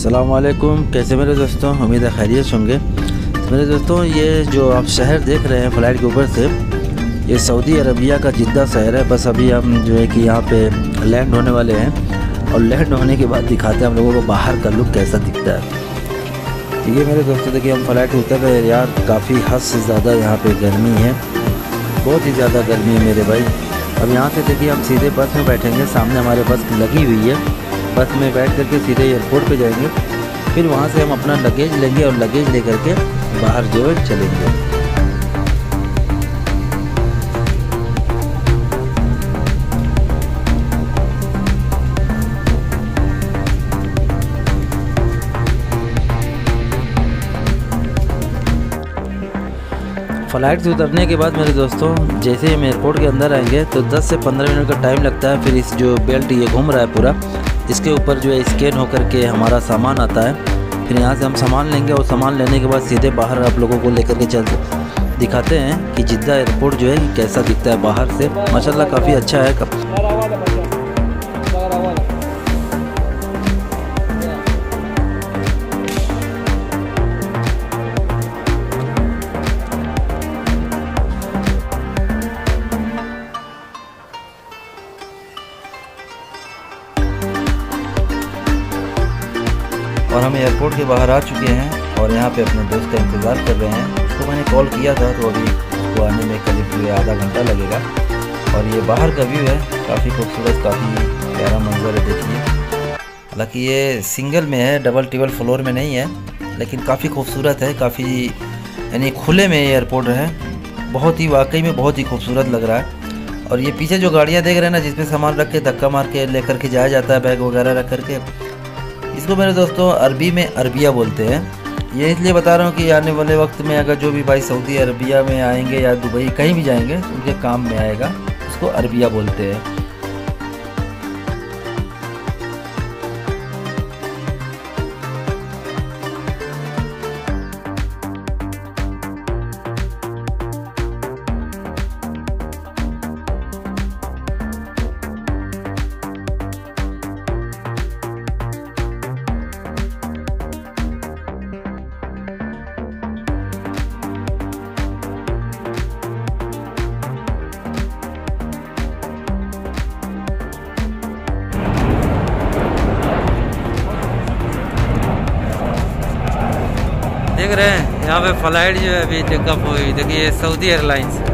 अस्सलाम वालेकुम। कैसे मेरे दोस्तों, उम्मीद है खैरियत होंगे। मेरे दोस्तों, ये जो आप शहर देख रहे हैं फ़्लाइट के ऊपर से, ये सऊदी अरबिया का जिद्दा शहर है। बस अभी हम जो है कि यहाँ पे लैंड होने वाले हैं और लैंड होने के बाद दिखाते हैं हम लोगों को बाहर का लुक कैसा दिखता है। ठीक है मेरे दोस्तों, देखिए हम फ़्लाइट उतर रहे हैं यार। काफ़ी हद से ज़्यादा यहाँ पे गर्मी है, बहुत ही ज़्यादा गर्मी है मेरे भाई। अब यहाँ से देखिए हम सीधे बस में बैठेंगे, सामने हमारे बस लगी हुई है। बस में बैठ करके सीधे एयरपोर्ट पे जाएंगे, फिर वहाँ से हम अपना लगेज लेंगे और लगेज लेकर के बाहर जो है चलेंगे। फ़्लाइट से उतरने के बाद मेरे दोस्तों, जैसे ही हम एयरपोर्ट के अंदर आएंगे तो 10 से 15 मिनट का टाइम लगता है। फिर इस जो बेल्ट ये घूम रहा है पूरा, इसके ऊपर जो है स्कैन होकर के हमारा सामान आता है। फिर यहाँ से हम सामान लेंगे और सामान लेने के बाद सीधे बाहर आप लोगों को लेकर के चलते दिखाते हैं कि जिद्दा एयरपोर्ट जो है कैसा दिखता है बाहर से। माशाल्लाह काफ़ी अच्छा है। और हम एयरपोर्ट के बाहर आ चुके हैं और यहाँ पे अपने दोस्त का इंतज़ार कर रहे हैं। उसको मैंने कॉल किया था, तो अभी उसको आने में करीब आधा घंटा लगेगा। और ये बाहर का व्यू है, काफ़ी खूबसूरत, काफ़ी प्यारा मंजर है। देखिए, हालांकि ये सिंगल में है, डबल टिबल फ्लोर में नहीं है, लेकिन काफ़ी खूबसूरत है। काफ़ी यानी खुले में एयरपोर्ट है, बहुत ही वाकई में बहुत ही खूबसूरत लग रहा है। और ये पीछे जो गाड़ियाँ देख रहे हैं ना, जिसमें सामान रख के धक्का मार के लेकर के जाया जाता है, बैग वगैरह रख करके, इसको मेरे दोस्तों अरबी में अरबिया बोलते हैं। ये इसलिए बता रहा हूँ कि आने वाले वक्त में अगर जो भी भाई सऊदी अरबिया में आएंगे या दुबई कहीं भी जाएंगे, उनके काम में आएगा। इसको अरबिया बोलते हैं। देख रहे हैं यहाँ पे फ़्लाइट जो है अभी टेकअप हुई। देखिए सऊदी एयरलाइंस